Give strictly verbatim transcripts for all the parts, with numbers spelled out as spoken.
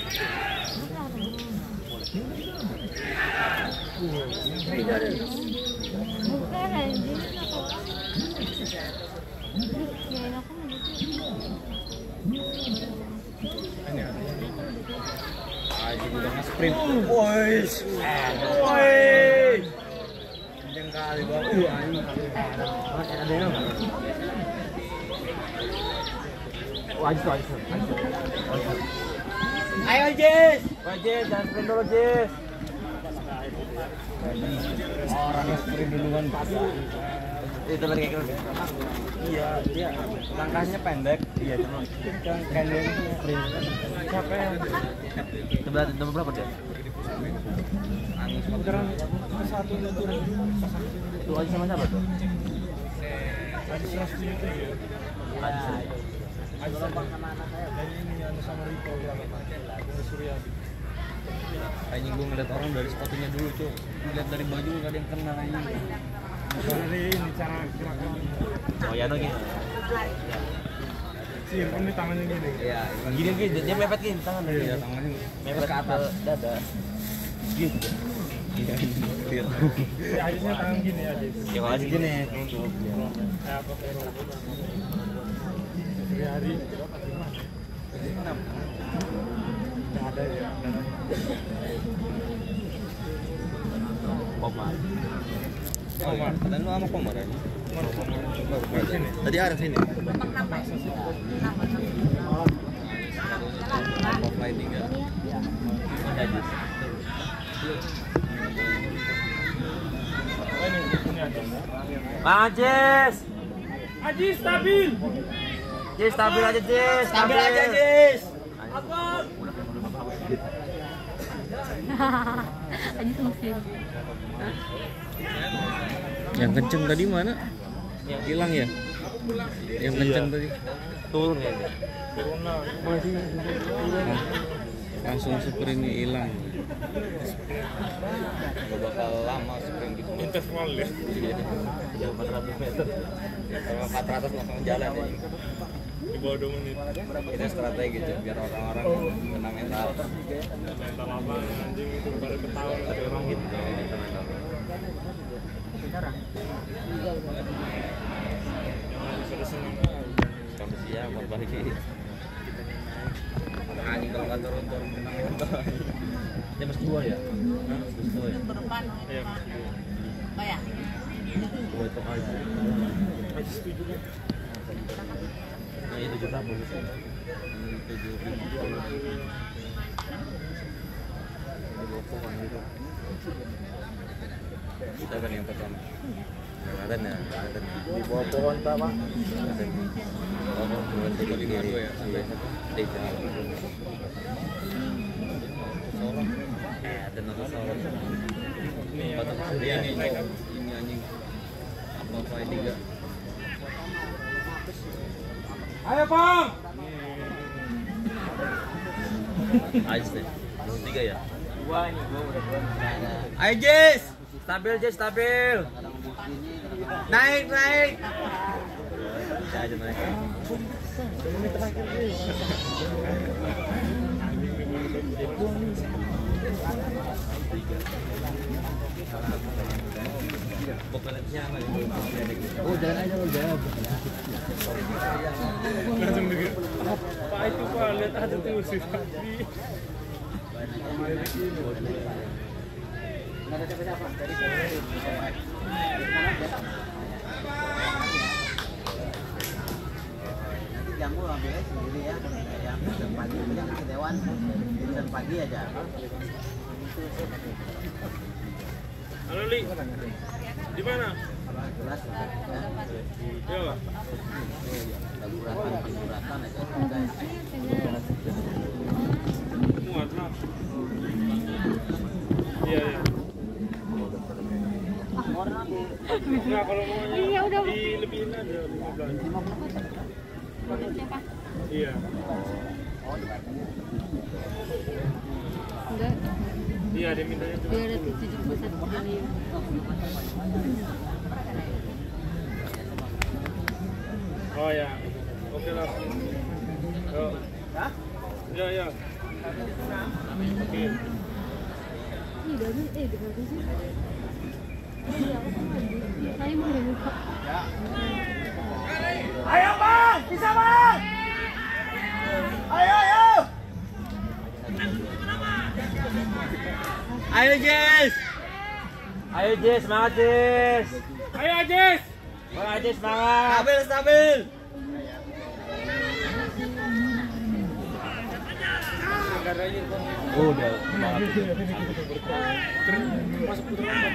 Bukan anjing. Ya enak kan gitu. Ini ya. Aji udah nge-sprint. Woi. Woi. Kenceng kali Bang. Uh, anjing. Ada yang enggak? Wajib, wajib, wajib. Ayo Jis. Wajib, jangan sprint dulu Jis. Orang yang sprint duluan pasti. Itu lagi kayak gitu. Iya, dia langkahnya pendek. Iya, cuma kan pendek sprint. Siapa yang sebelah nomor berapa dia? Angin sekarang satu itu. Tuh aja sama siapa tuh? Aji seratus tujuh puluh tujuh. Aji. Aji sama anak saya. Dan ini ada sama Rico berapa? Dengan Surya. Anjing gua ngeliat orang dari sepatunya dulu, Cuk. Lihat dari baju enggak ada yang kena anjing. Dari ini cara gerakan. Oh ya no gini. Sih, kan ini tangannya gini. Iya, gini gini dia mepet gini tangan dari ya, tangannya mepet ke atas dada. Gitu. Iya. Iya. Akhirnya tangan gini ya, Jis. Ya kalau gini untuk ya apa pero. Hari enggak ada ya. Komar. Komar. Dan lu sama Komar aja. Tadi arah sini. Offline tiga. Ada. Ajis. Ajis stabil. Jis stabil aja Jis. Stabil aja Jis. Apa? Ajis musim. Yang kenceng tadi mana? Yang hilang ya? Yang kenceng tadi turun ya? Turun lah. Langsung sprint ini hilang. Gak bakal lama sprint gitu. Interval ya? Iya, empat ratus meter. Kalau empat ratus langsung jalan ya. Di bawah dua menit. Kita strategi gitu biar orang-orang kena mental. Mental apa anjing itu baru ketawa ada orang gitu. Sekarang. Sudah senang. Kamu siap buat balik. Anjing kalau nggak turun-turun kena mental. Dia mas dua ya? Hah? Mas dua ya? Depan. Iya. Oh ya? Dua itu aja. Aja setuju kan? Nah itu juga boleh. Tujuh ribu. Kita kan yang pertama. Ada nih, ada nih. Di bawah pohon tak Pak? Ada nih. Oh, bukan tiga lima dua ya? Sampai tiga. Sorong. Eh, ada nama sorong. Ini ini ini anjing. Apa tiga? Ayo Bang. Ayo deh. Tiga ya? Dua ini, gua udah dua. Ayo Jis. Stabil Jis, stabil. Naik, naik. Bisa aja naik. Ini terakhir Jis. Oh, jalan aja lo jawab. Langsung dikit. Apa itu Pak? Lihat aja tuh si Fadli. Nggak ada siapa-siapa. Nanti jamu ambilnya sendiri ya. Yang pagi yang ke Dewan, dan pagi aja. Halo Li, di mana? Jelas ya. Iya. Laburatan, laburatan aja. Muat lah. Iya iya. Nah kalau mau iya, udah. Di lebihin aja lima belas. Siapa? Iya. Enggak. Iya, dia mintanya cuma dua ratus tujuh puluh satu triliun. Oh ya. Oke lah. Yo. Hah? Iya, iya. Ih, bagus. Eh, bagus sih. Iya, aku kan mandi. Saya mau buka. Ayo bang, bisa bang. Ayo ayo. Ayo Jess. Ayo Jess, semangat Jess. Ayo Jess. Ayo Jess, semangat. Stabil stabil. Oh, udah semangat. Masuk putaran.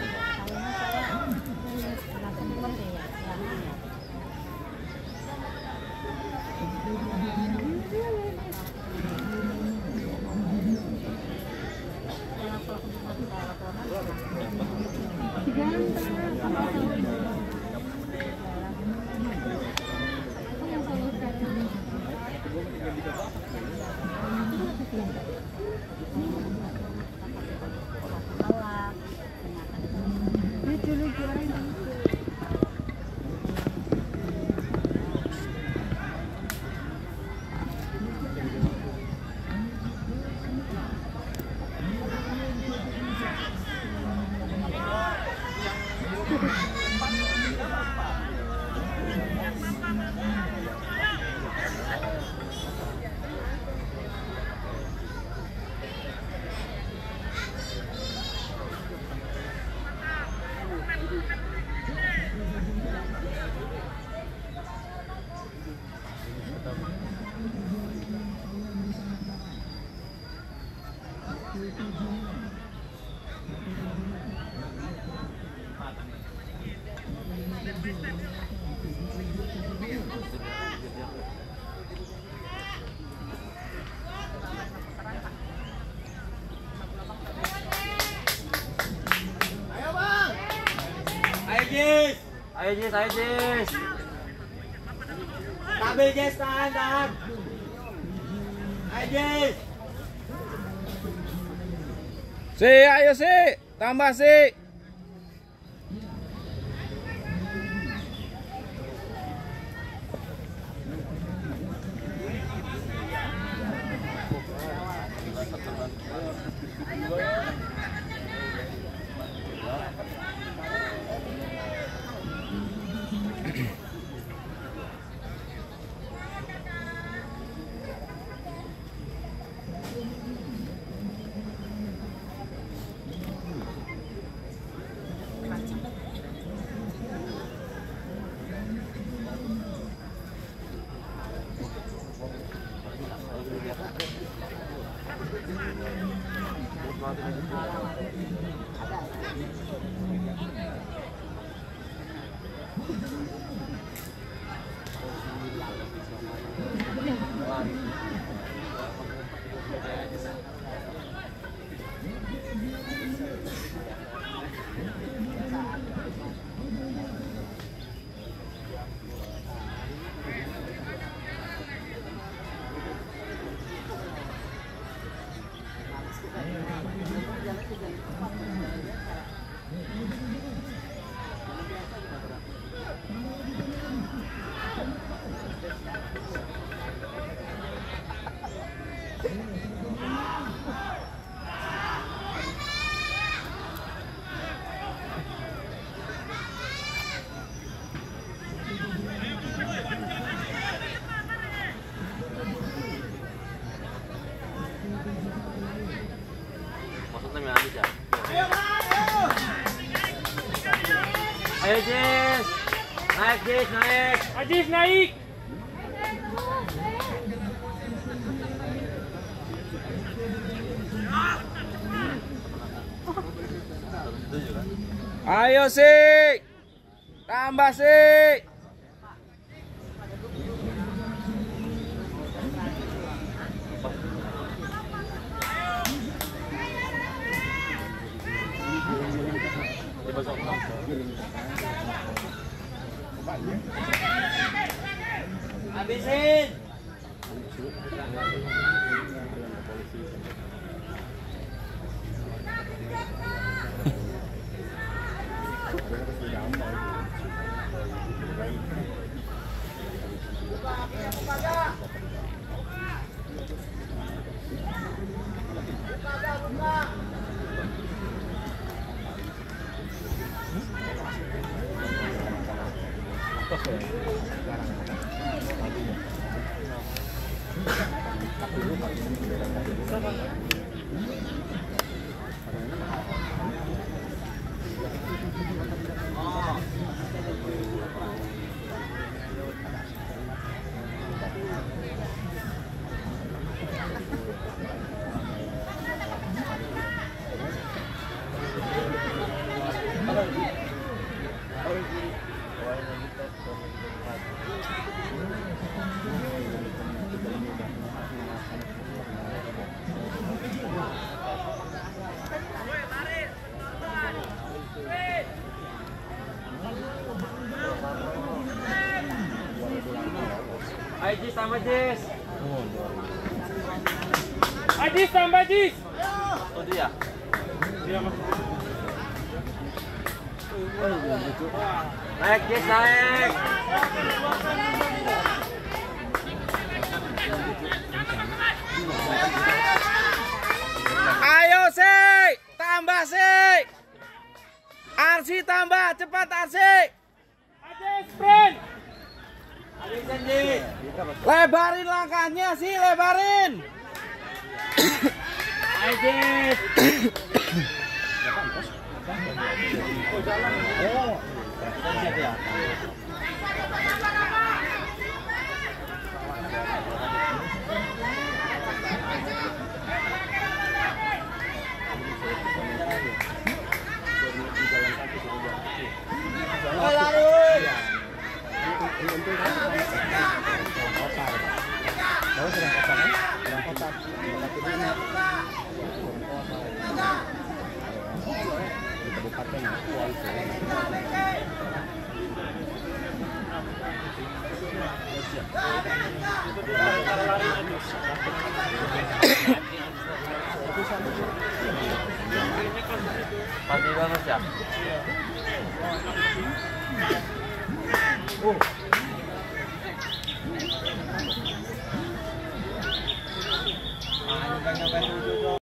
Jess. Ayo Jess, ayo Jess. Stabil Jess, tahan, tahan. Ayo Jess. Si, ayo si, tambah si. Ayo Jess. Naik Jess, naik. Ajis naik. Ayo sih. Tambah sih. Habisin. Ajis tambah Jis. Ajis tambah Jis. Oh dia. Dia mas. Naik Jis naik. Ayo sih, tambah sih. Arsi tambah, cepat Arsi. Ajis sprint. Ajis Jis. Lebarin langkahnya sih, lebarin. Ajis. Pasti banget ya. Oh. Ah, nyoba-nyoba dulu.